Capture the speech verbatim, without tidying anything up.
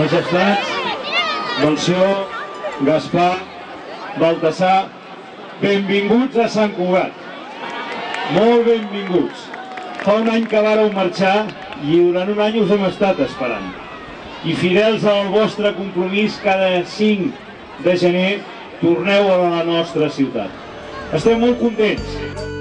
Majestats, Melcior, Gaspar, Baltasar, benvinguts a Sant Cugat. Molt benvinguts. Fa un any que vàreu marxar i durant un any us hem estat esperant. I fidels al vostre compromís, cada cinc de gener torneu a la nostra ciutat. Estem molt contents.